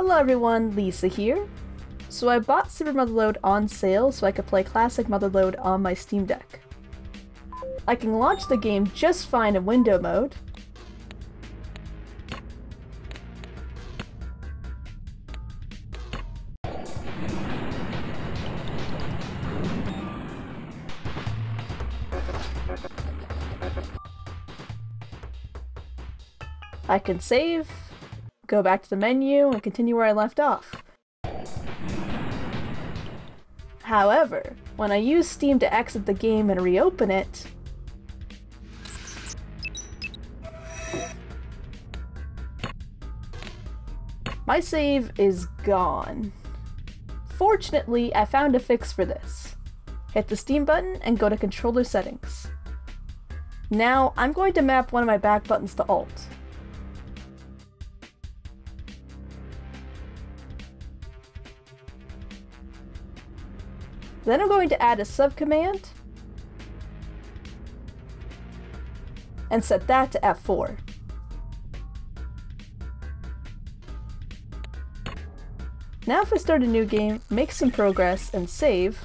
Hello everyone, Lisa here. So I bought Super Motherload on sale so I could play Classic Motherload on my Steam Deck. I can launch the game just fine in window mode. I can save, go back to the menu, and continue where I left off. However, when I use Steam to exit the game and reopen it, my save is gone. Fortunately, I found a fix for this. Hit the Steam button and go to controller settings. Now, I'm going to map one of my back buttons to Alt. Then I'm going to add a subcommand and set that to F4. Now if I start a new game, make some progress, and save,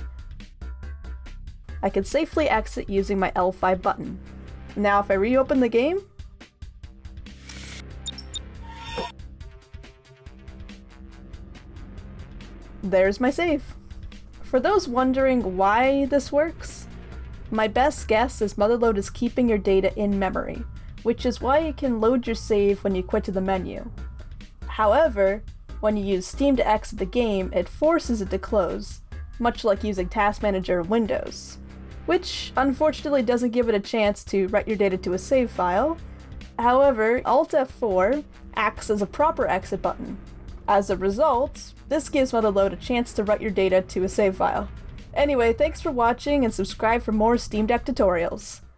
I can safely exit using my L5 button. Now if I reopen the game, there's my save. For those wondering why this works, my best guess is Motherload is keeping your data in memory, which is why you can load your save when you quit to the menu. However, when you use Steam to exit the game, it forces it to close, much like using Task Manager in Windows, which unfortunately doesn't give it a chance to write your data to a save file. However, Alt F4 acts as a proper exit button. As a result, this gives Motherload a chance to write your data to a save file. Anyway, thanks for watching and subscribe for more Steam Deck tutorials.